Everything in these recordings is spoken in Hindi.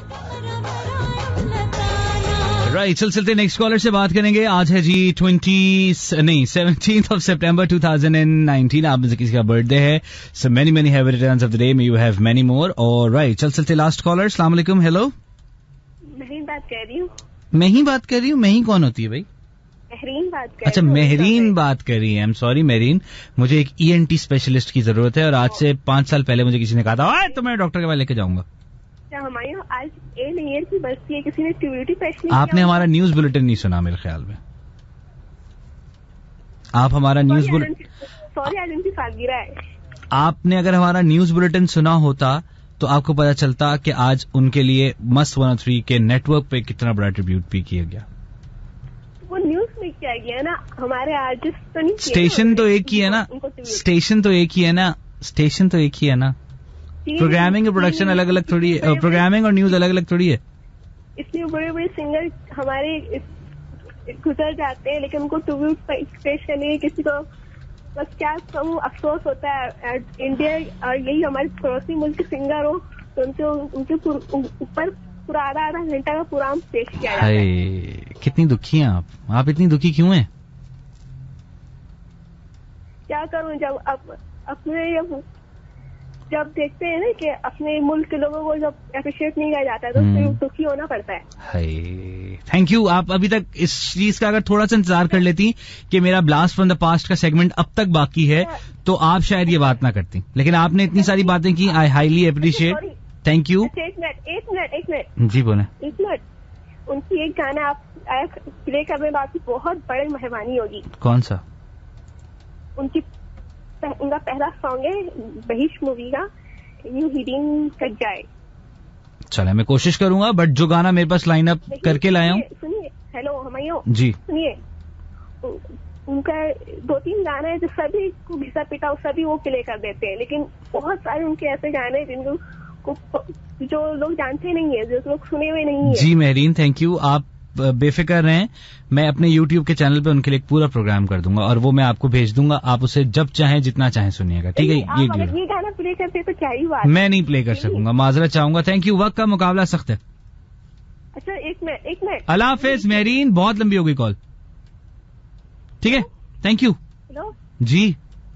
राइट, चलते नेक्स्ट कॉलर से बात करेंगे. आज है जी 17th of September 2019. आप में से किसी का बर्थडे है. So many many happy returns of the day. May you have many more. और राइट, चलते लास्ट कॉलर. अस्सलाम वालेकुम. हेलो. महरीन बात कर रही हूँ. मैं ही बात कर रही हूँ. मैं ही कौन होती है भाई? महरीन बात कर. अच्छा, महरीन बात कर रही है. आई एम सॉरी महरीन, मुझे एक ENT स्पेशलिस्ट की जरूरत है और आज से 5 साल पहले मुझे किसी ने कहा था तो मैं डॉक्टर के पास लेके जाऊंगा. हमारे आज ईयर की बस्ती है, किसी ने ट्यूबिलिटी टेस्ट नहीं. आपने हमारा न्यूज बुलेटिन नहीं सुना मेरे ख्याल में. आप हमारा न्यूज बुलेटिन, सॉरी आज उनकी सालगिरह है. आपने अगर हमारा न्यूज बुलेटिन सुना होता तो आपको पता चलता कि आज उनके लिए मस्त 103 के नेटवर्क पे कितना बड़ा ट्रिब्यूट भी किया गया. वो न्यूज में किया गया ना, हमारे आर्टिस्ट तो नहीं. स्टेशन तो एक ही है ना. स्टेशन तो एक ही है ना. स्टेशन तो एक ही है ना. प्रोग्रामिंग और प्रोडक्शन अलग अलग थोड़ी है. प्रोग्रामिंग और न्यूज अलग अलग थोड़ी है. इसलिए बड़े बड़े सिंगर हमारे गुजर जाते हैं, लेकिन उनको ट्रिब्यूट पेश करने के किसी को बस क्या कहूँ, अफसोस होता है. इंडिया और यही हमारे पड़ोसी मुल्क के सिंगर हो तो उनके ऊपर पूरा आधा घंटा का प्रोग्राम पेश किया जाता है. कितनी दुखी हैं आप इतनी दुखी क्यों हैं? क्या करूँ, जब देखते हैं ना कि अपने मुल्क के लोगों को जब अप्रिशिएट नहीं किया जाता है तो फिर दुखी होना पड़ता है. Thank you. आप अभी तक इस चीज का अगर थोड़ा सा इंतजार कर लेती कि मेरा ब्लास्ट फ्रॉम द पास्ट का सेगमेंट अब तक बाकी है तो आप शायद ये बात ना करती. लेकिन आपने इतनी सारी बातें की. I highly appreciate. Thank you. एक मिनट जी बोले. एक मिनट. उनकी एक गाना आप प्ले करने में आपकी बहुत बड़ी मेहरबानी होगी. कौन सा? उनका पहला सॉन्ग है बहिश मूवी का, यूं ही दिन कट जाए. चले, मैं कोशिश करूंगा, बट जो गाना मेरे पास लाइन अप करके लाया हूँ. सुनिए. हेलो हमायो जी. सुनिए, उनका 2-3 गाना है जो सभी को घिसा पिटा सभी वो प्ले कर देते हैं, लेकिन बहुत सारे उनके ऐसे गाने हैं जिनको जो लोग जानते नहीं है, जो लोग सुने हुए नहीं है. जी महरीन, थैंक यू. आप बेफिक्र रहें, मैं अपने YouTube के चैनल पे उनके लिए एक पूरा प्रोग्राम कर दूंगा और वो मैं आपको भेज दूंगा. आप उसे जब चाहें जितना चाहें सुनिएगा. ठीक है. ये गाना प्ले करते तो क्या ही बात. मैं नहीं प्ले कर सकूंगा, माजरत चाहूंगा. Thank you. वक्त का मुकाबला सख्त है. अच्छा एक मिनट. अल्लाह हाफिज महरीन. बहुत लंबी हो गई कॉल. ठीक है, थैंक यू. हेलो जी.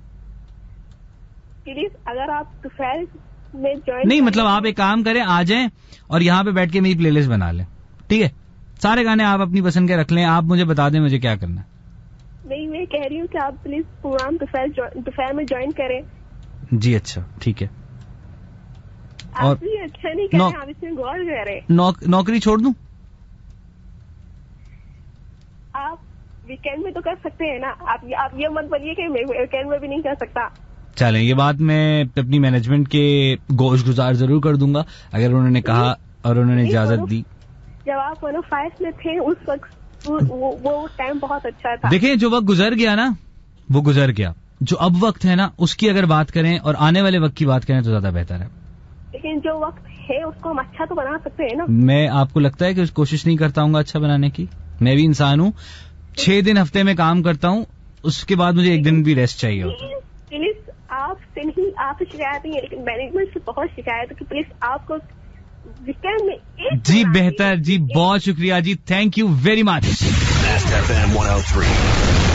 प्लीज अगर आप दोपहर में ज्वाइन नहीं, मतलब आप एक काम करें, आ जाएं और यहाँ पे बैठ के मेरी प्लेलिस्ट बना लें. ठीक है, सारे गाने आप अपनी पसंद के रख लें. आप मुझे बता दें मुझे क्या करना है. नहीं, मैं कह रही हूँ कि आप प्लीज प्रोग्राम दोपहर में ज्वाइन करें. जी अच्छा, ठीक है. और आप भी अच्छा नहीं करें, आप इसमें गौर करें. नौकरी छोड़ दूं? आप वीकेंड में तो कर सकते हैं ना. आप ये मत बोलिए कि मैं वीकेंड में भी नहीं कर सकता. चलें, ये बात मैं अपनी मैनेजमेंट के गोश गुजार जरूर कर दूंगा अगर उन्होंने कहा और उन्होंने इजाजत दी. जब आप 105 में थे उस वक्त वो टाइम बहुत अच्छा था. देखें, जो वक्त गुजर गया ना वो गुजर गया. जो अब वक्त है ना उसकी अगर बात करें और आने वाले वक्त की बात करें तो ज्यादा बेहतर है. लेकिन जो वक्त है उसको हम अच्छा तो बना सकते हैं ना. मैं आपको लगता है कि कोशिश नहीं करता हूँ अच्छा बनाने की? मैं भी इंसान हूँ. 6 दिन हफ्ते में काम करता हूँ, उसके बाद मुझे एक दिन भी रेस्ट चाहिए होता है. प्लीज आपसे नहीं, आपसे शिकायत नहीं है, लेकिन मैनेजमेंट से बहुत शिकायत है कि प्लीज आपको वीकेंड में जी बेहतर. जी बहुत शुक्रिया जी. Thank you very much.